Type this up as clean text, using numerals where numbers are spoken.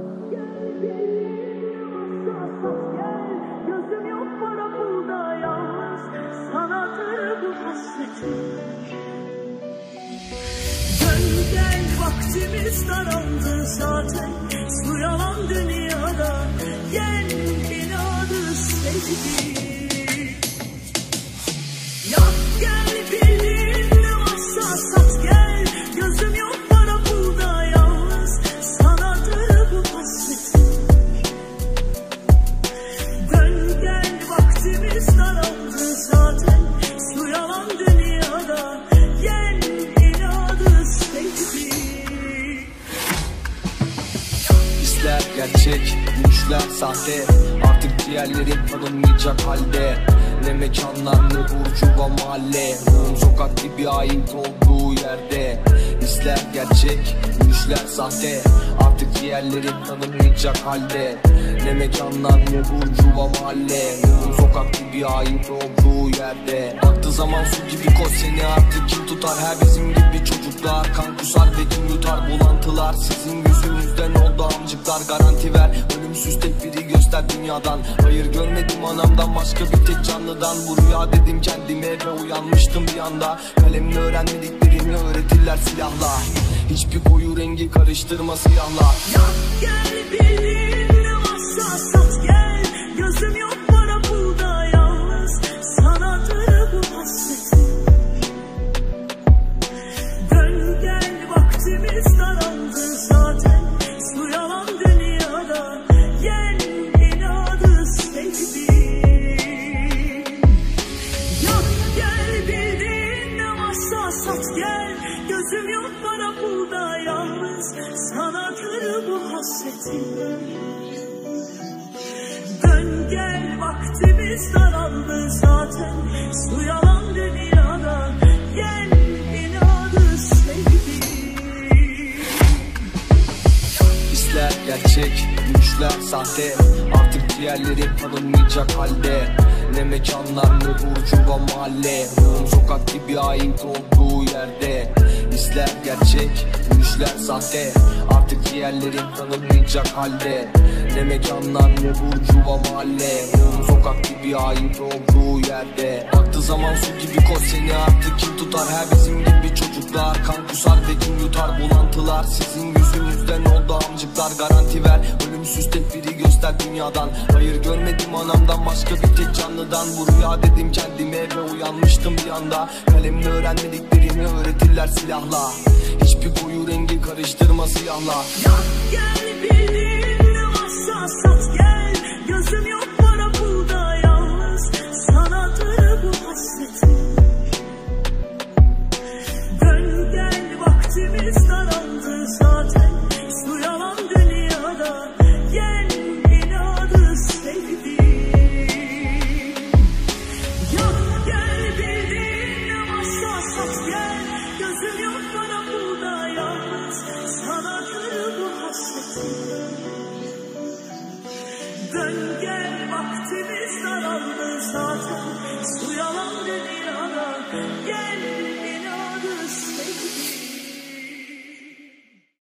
Gözüm yok para burada yalnız, sanadır bu hasretim. Dön gel, vaktimiz daraldı zaten, su yalan dünyada, yen inadı sevgi. Yak gel, bildiğin ne varsa sat gel, gözüm yok para burada yalnız, sanadır bu hasretim. Dön gel, vaktimiz daraldı zaten, su yalan dünyada, yen inadı sevgi. Hisler gerçek, düşler sahte, artık diğerleri tanınmayacak halde. Ne mekanlar ne burcuva mahalle, ruhum sokak gibi ait olduğu yerde. Hisler gerçek, düşler sahte, artık diğerleri tanınmayacak halde. Ne mekanlar ne burcuva mahalle, ruhum sokak gibi ait olduğu yerde. Baktığı zaman su gibi koş, seni artık kim tutar? Her bizim gibi çocuklar kan kusar ve kim yutar? Bulantılar sizin yüzünüzden oldu amcıklar. Garanti ver, ölümsüz tek biri göster dünyadan. Hayır görmedim anamdan, başka bir tek canlıdan. Bu rüya dedim kendime ve uyanmıştım bir anda. Kalemle öğrenmediklerini öğretirler silahla. Hiçbir koyu rengi karıştırma siyahla. Yak gel, bildiğin ne varsa sat gel, gözüm yok para burada yalnız, sanadır bu hasretim. Dön gel, vaktimiz daraldı zaten, su yalan dünyada, yen inadı sevgi. Yak gel, bildiğin ne varsa sat gel, gözüm yok para burada yalnız, sanadır bu hasretim. Dön gel, vaktimiz daraldı zaten, su yalan dünyada, yen inadı sevgi. Hisler gerçek, düşler sahte, artık diğerleri tanınmayacak halde. Ne mekanlar ne burcuva mahalle, ruhum sokak gibi ait olduğu yerde. Hisler gerçek, düşler sahte, artık diğerleri tanınmayacak halde. Ne mekanlar ne burcuva mahalle, ruhum sokak gibi ait olduğu yerde. Baktığı zaman su gibi koş, seni artık kim tutar? Her bizim gibi çocuklar kan kusar ve kim yutar? Bulantılar sizin yüzünüzden oldu amcıklar. Garanti ver, ölümsüz tek biri göster dünyadan. Hayır görmedim anamdan, başka bir tek canlıdan. Bu rüya dedim kendime ve uyanmıştım bir anda. Kalemle öğrenmediklerini öğretirler silahla. Hiçbir koyu rengi karıştırma siyahla. Yak gel, bildiğin ne varsa sat gel, gözüm yok para burada yalnız, sanadır bu hasretim. Dön gel, vaktimiz daraldı zaten, su yalan dünyada, yen inadı sevgi. Yak gel, bildiğin ne varsa sat gel, gözüm yok para burada yalnız, sanadır bu hasretim. Dön gel, vaktimiz daraldı zaten, su yalan dünyada, yen